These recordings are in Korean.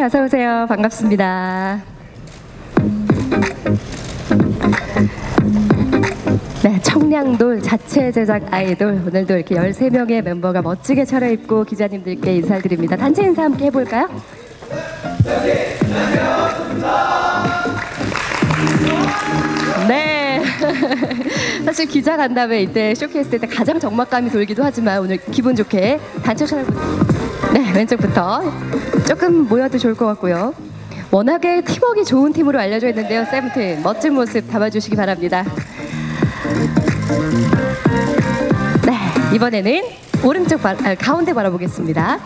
어서 오세요. 반갑습니다. 네, 청량돌 자체 제작 아이돌, 오늘도 이렇게 13명의 멤버가 멋지게 차려입고 기자님들께 인사를 드립니다. 단체 인사 함께 해볼까요? 네. 사실 기자 간담회 이때 쇼케이스 때 가장 적막감이 돌기도 하지만 오늘 기분 좋게 단체 촬영. 네, 왼쪽부터 조금 모여도 좋을 것 같고요. 워낙에 팀워크가 좋은 팀으로 알려져 있는데요. 세븐틴 멋진 모습 담아주시기 바랍니다. 네, 이번에는 오른쪽 가운데 바라보겠습니다.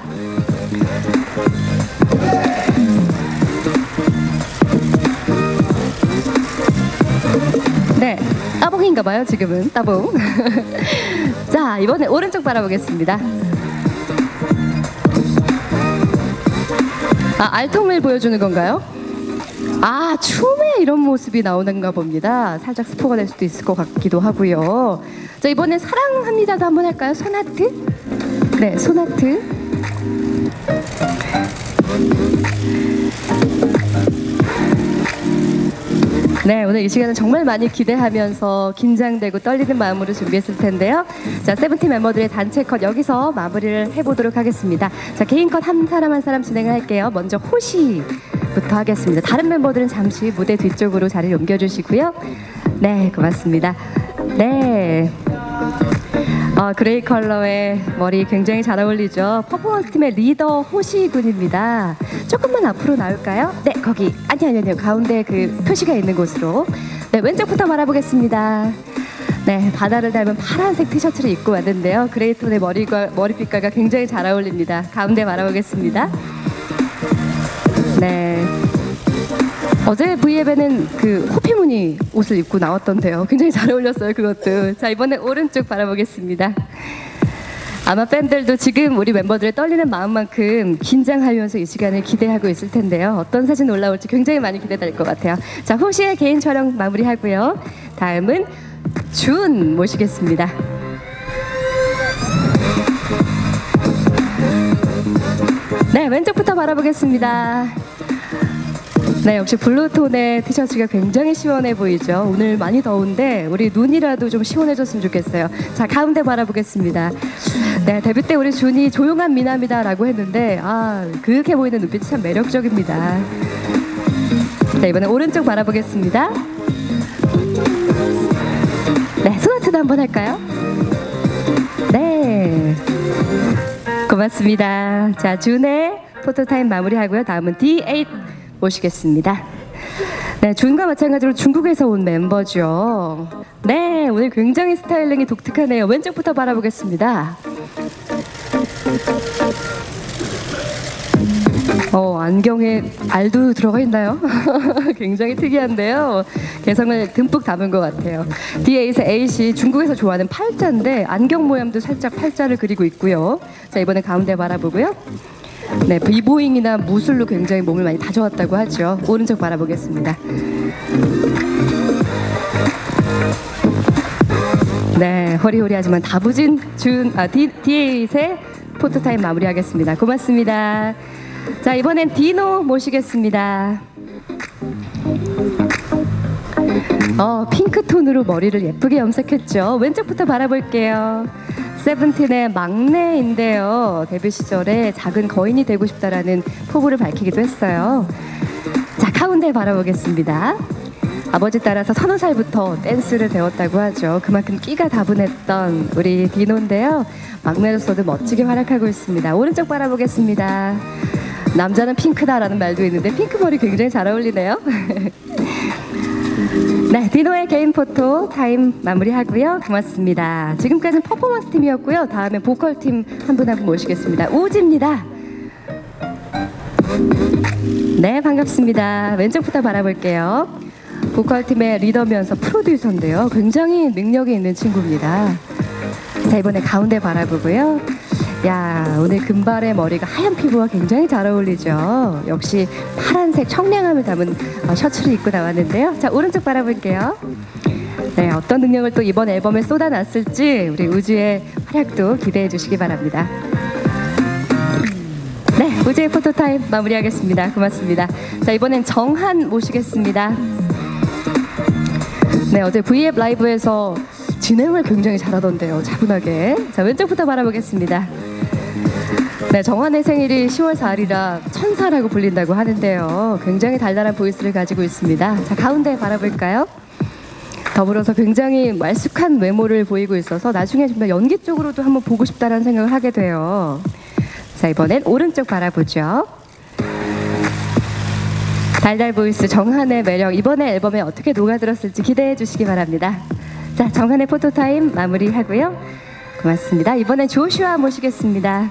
네, 따봉인가봐요. 지금은 따봉. 자, 이번에 오른쪽 바라보겠습니다. 알통을 보여주는 건가요? 춤에 이런 모습이 나오는가 봅니다. 살짝 스포가 될 수도 있을 것 같기도 하고요. 자, 이번엔 사랑합니다도 한번 할까요? 손하트? 네, 손하트. 네, 오늘 이 시간은 정말 많이 기대하면서 긴장되고 떨리는 마음으로 준비했을 텐데요. 자, 세븐틴 멤버들의 단체 컷 여기서 마무리를 해보도록 하겠습니다. 자, 개인 컷 한 사람 한 사람 진행을 할게요. 먼저 호시부터 하겠습니다. 다른 멤버들은 잠시 무대 뒤쪽으로 자리를 옮겨주시고요. 네, 고맙습니다. 네. 그레이 컬러의 머리 굉장히 잘 어울리죠. 퍼포먼스 팀의 리더 호시 군입니다. 조금만 앞으로 나올까요? 네, 거기. 아니요. 가운데 그 표시가 있는 곳으로. 네, 왼쪽부터 바라보겠습니다. 네, 바다를 닮은 파란색 티셔츠를 입고 왔는데요. 그레이 톤의 머리빛깔과 굉장히 잘 어울립니다. 가운데 바라보겠습니다. 네. 어제 V앱에는 그 호피무늬 옷을 입고 나왔던데요. 굉장히 잘 어울렸어요, 그것도. 자, 이번에 오른쪽 바라보겠습니다. 아마 팬들도 지금 우리 멤버들의 떨리는 마음만큼 긴장하면서 이 시간을 기대하고 있을 텐데요. 어떤 사진 올라올지 굉장히 많이 기대될 것 같아요. 자, 호시의 개인 촬영 마무리하고요. 다음은 준 모시겠습니다. 네, 왼쪽부터 바라보겠습니다. 네, 역시 블루톤의 티셔츠가 굉장히 시원해 보이죠. 오늘 많이 더운데 우리 눈이라도 좀 시원해졌으면 좋겠어요. 자, 가운데 바라보겠습니다. 네, 데뷔 때 우리 준이 조용한 미남이다 라고 했는데 그렇게 보이는 눈빛이 참 매력적입니다. 자, 이번에 오른쪽 바라보겠습니다. 네, 손아트도 한번 할까요? 네, 고맙습니다. 자, 준의 포토타임 마무리하고요. 다음은 D8 모시겠습니다. 네, 준과 마찬가지로 중국에서 온 멤버죠. 네, 오늘 굉장히 스타일링이 독특하네요. 왼쪽부터 바라보겠습니다. 안경에 알도 들어가 있나요? 굉장히 특이한데요. 개성을 듬뿍 담은 것 같아요. D8의 A씨, 중국에서 좋아하는 팔자인데 안경 모양도 살짝 팔자를 그리고 있고요. 자, 이번에 가운데 바라보고요. 네, 비보잉이나 무술로 굉장히 몸을 많이 다져왔다고 하죠. 오른쪽 바라보겠습니다. 네, 허리호리하지만 다부진 D8의 포토타임 마무리하겠습니다. 고맙습니다. 자, 이번엔 디노 모시겠습니다. 핑크톤으로 머리를 예쁘게 염색했죠. 왼쪽부터 바라볼게요. 세븐틴의 막내인데요. 데뷔 시절에 작은 거인이 되고 싶다라는 포부를 밝히기도 했어요. 자, 가운데 바라보겠습니다. 아버지 따라서 30살부터 댄스를 배웠다고 하죠. 그만큼 끼가 다분했던 우리 디노인데요. 막내로서도 멋지게 활약하고 있습니다. 오른쪽 바라보겠습니다. 남자는 핑크다라는 말도 있는데 핑크 머리 굉장히 잘 어울리네요. 네, 디노의 개인 포토 타임 마무리하고요. 고맙습니다. 지금까지는 퍼포먼스 팀이었고요. 다음에 보컬 팀 한 분 한 분 모시겠습니다. 우지입니다. 네, 반갑습니다. 왼쪽부터 바라볼게요. 보컬 팀의 리더면서 프로듀서인데요. 굉장히 능력이 있는 친구입니다. 자, 이번에 가운데 바라보고요. 야, 오늘 금발의 머리가 하얀 피부와 굉장히 잘 어울리죠. 역시 파란색 청량함을 담은 셔츠를 입고 나왔는데요. 자, 오른쪽 바라볼게요. 네, 어떤 능력을 또 이번 앨범에 쏟아놨을지 우리 우주의 활약도 기대해 주시기 바랍니다. 네, 우주의 포토타임 마무리하겠습니다. 고맙습니다. 자, 이번엔 정한 모시겠습니다. 네, 어제 V앱 라이브에서 진행을 굉장히 잘하던데요. 차분하게. 자, 왼쪽부터 바라보겠습니다. 네, 정한의 생일이 10월 4일이라 천사라고 불린다고 하는데요. 굉장히 달달한 보이스를 가지고 있습니다. 자, 가운데 바라볼까요? 더불어서 굉장히 말쑥한 외모를 보이고 있어서 나중에 정말 연기 쪽으로도 한번 보고 싶다는 생각을 하게 돼요. 자, 이번엔 오른쪽 바라보죠. 달달 보이스 정한의 매력, 이번에 앨범에 어떻게 녹아들었을지 기대해 주시기 바랍니다. 자, 정한의 포토타임 마무리하고요. 고맙습니다. 이번엔 조슈아 모시겠습니다.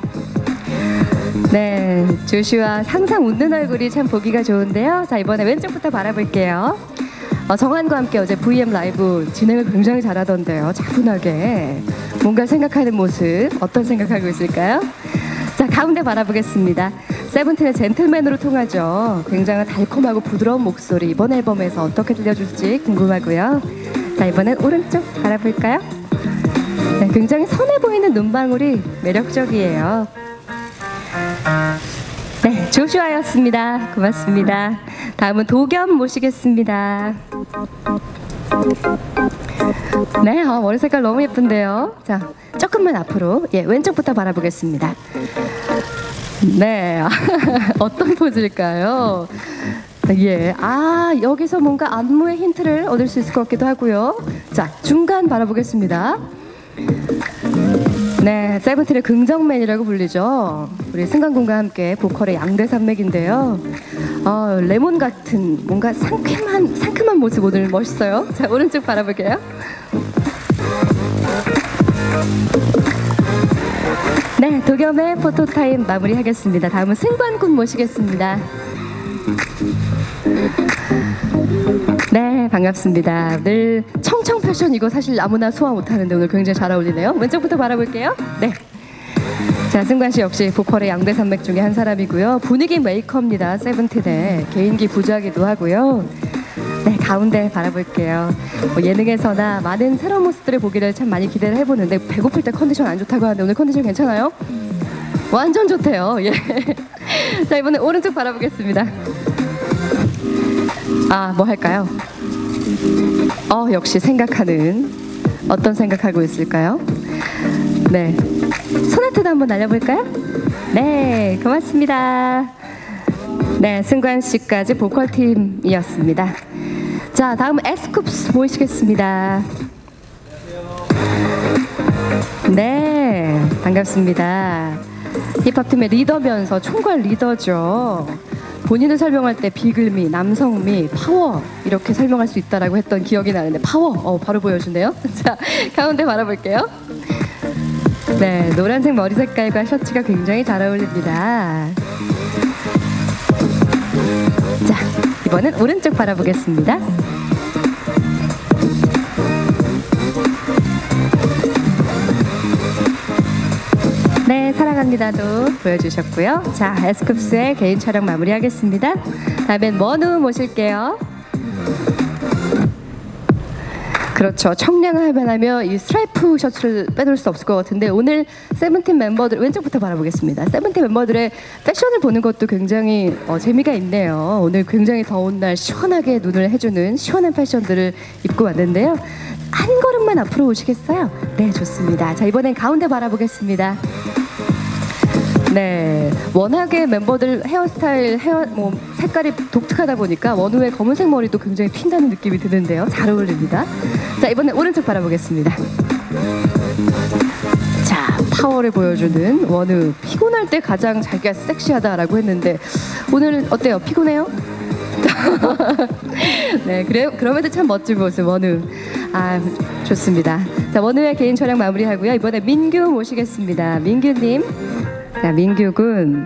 네, 조슈아 항상 웃는 얼굴이 참 보기가 좋은데요. 자, 이번에 왼쪽부터 바라볼게요. 정한과 함께 어제 VM 라이브 진행을 굉장히 잘하던데요. 차분하게 뭔가 생각하는 모습, 어떤 생각하고 있을까요? 자, 가운데 바라보겠습니다. 세븐틴의 젠틀맨으로 통하죠. 굉장히 달콤하고 부드러운 목소리, 이번 앨범에서 어떻게 들려줄지 궁금하고요. 자, 이번엔 오른쪽 바라볼까요? 네, 굉장히 선해 보이는 눈방울이 매력적이에요. 네, 조슈아였습니다. 고맙습니다. 다음은 도겸 모시겠습니다. 네, 머리 색깔 너무 예쁜데요. 자, 조금만 앞으로, 예, 왼쪽부터 바라보겠습니다. 네, 어떤 포즈일까요? 예, 여기서 뭔가 안무의 힌트를 얻을 수 있을 것 같기도 하고요. 자, 중간 바라보겠습니다. 네, 세븐틴의 긍정맨이라고 불리죠. 우리 승관군과 함께 보컬의 양대 산맥인데요. 레몬 같은 뭔가 상큼한 모습 오늘 멋있어요. 자, 오른쪽 바라볼게요. 네, 도겸의 포토타임 마무리하겠습니다. 다음은 승관군 모시겠습니다. 네, 반갑습니다. 늘 청청 패션 이거 사실 아무나 소화 못하는데 오늘 굉장히 잘 어울리네요. 왼쪽부터 바라볼게요. 네. 자, 승관 씨 역시 보컬의 양대 산맥 중에 한 사람이고요. 분위기 메이커입니다. 세븐틴의 개인기 부자기도 하고요. 네, 가운데 바라볼게요. 예능에서나 많은 새로운 모습들을 보기를 참 많이 기대를 해보는데 배고플 때 컨디션 안 좋다고 하는데 오늘 컨디션 괜찮아요? 완전 좋대요. 예. 자, 이번에 오른쪽 바라보겠습니다. 뭐 할까요? 역시 생각하는, 어떤 생각하고 있을까요? 네, 소나트도 한번 날려볼까요? 네, 고맙습니다. 네, 승관 씨까지 보컬팀이었습니다. 자, 다음은 에스쿱스 모시겠습니다. 네, 반갑습니다. 힙합팀의 리더면서 총괄 리더죠. 본인을 설명할 때 비글미, 남성미, 파워 이렇게 설명할 수 있다라고 했던 기억이 나는데 파워, 바로 보여주네요. 자, 가운데 바라볼게요. 네, 노란색 머리 색깔과 셔츠가 굉장히 잘 어울립니다. 자, 이번엔 오른쪽 바라보겠습니다. 네, 사랑합니다도 보여주셨고요. 자, 에스쿱스의 개인 촬영 마무리하겠습니다. 다음엔 원우 모실게요. 그렇죠. 청량하면 하면 이 스트라이프 셔츠를 빼놓을 수 없을 것 같은데 오늘 세븐틴 멤버들, 왼쪽부터 바라보겠습니다. 세븐틴 멤버들의 패션을 보는 것도 굉장히 재미가 있네요. 오늘 굉장히 더운 날 시원하게 눈을 해주는 시원한 패션들을 입고 왔는데요. 한 걸음만 앞으로 오시겠어요? 네, 좋습니다. 자, 이번엔 가운데 바라보겠습니다. 네, 워낙에 멤버들 헤어스타일, 색깔이 독특하다 보니까 원우의 검은색 머리도 굉장히 튄다는 느낌이 드는데요. 잘 어울립니다. 자, 이번엔 오른쪽 바라보겠습니다. 자, 파워를 보여주는 원우. 피곤할 때 가장 자기가 섹시하다라고 했는데 오늘 어때요? 피곤해요? 네, 그래요. 그럼에도 참 멋진 모습 원우. 좋습니다. 자, 원우의 개인 촬영 마무리하고요. 이번에 민규 모시겠습니다. 민규님. 자, 민규군.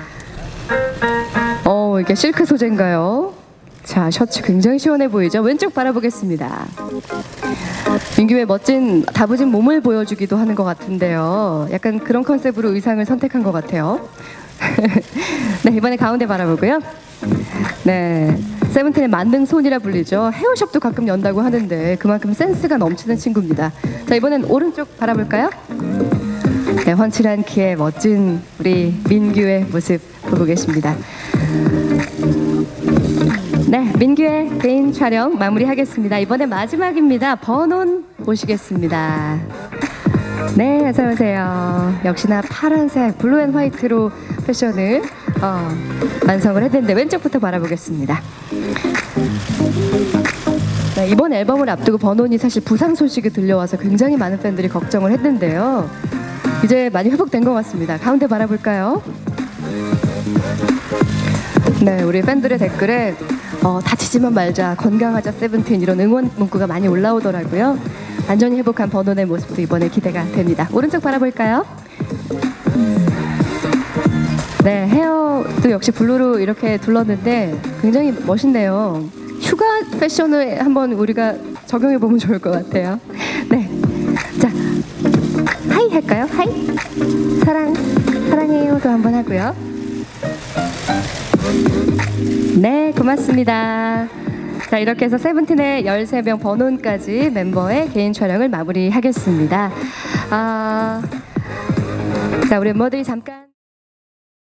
이게 실크 소재인가요? 자, 셔츠 굉장히 시원해 보이죠? 왼쪽 바라보겠습니다. 민규의 멋진 다부진 몸을 보여주기도 하는 것 같은데요. 약간 그런 컨셉으로 의상을 선택한 것 같아요. 네, 이번에 가운데 바라보고요. 네, 세븐틴의 만능손이라 불리죠. 헤어숍도 가끔 연다고 하는데 그만큼 센스가 넘치는 친구입니다. 자, 이번엔 오른쪽 바라볼까요? 네, 훤칠한 키에 멋진 우리 민규의 모습 보고 계십니다. 네, 민규의 개인 촬영 마무리하겠습니다. 이번에 마지막입니다. 번온 모시겠습니다. 네, 어서 오세요. 역시나 파란색 블루 앤 화이트로 패션을 완성을 했는데 왼쪽부터 바라보겠습니다. 네, 이번 앨범을 앞두고 번온이 사실 부상 소식이 들려와서 굉장히 많은 팬들이 걱정을 했는데요. 이제 많이 회복된 것 같습니다. 가운데 바라볼까요? 네, 우리 팬들의 댓글에 다치지만 말자, 건강하자 세븐틴 이런 응원 문구가 많이 올라오더라고요. 완전히 회복한 번온의 모습도 이번에 기대가 됩니다. 오른쪽 바라볼까요? 네, 헤어도 역시 블루로 이렇게 둘렀는데 굉장히 멋있네요. 휴가 패션을 한번 우리가 적용해보면 좋을 것 같아요. 네, 자, 하이 할까요? 하이? 사랑해요도 한번 하고요. 네, 고맙습니다. 자, 이렇게 해서 세븐틴의 13명 번온까지 멤버의 개인 촬영을 마무리하겠습니다. 자, 우리 멤버들이 잠깐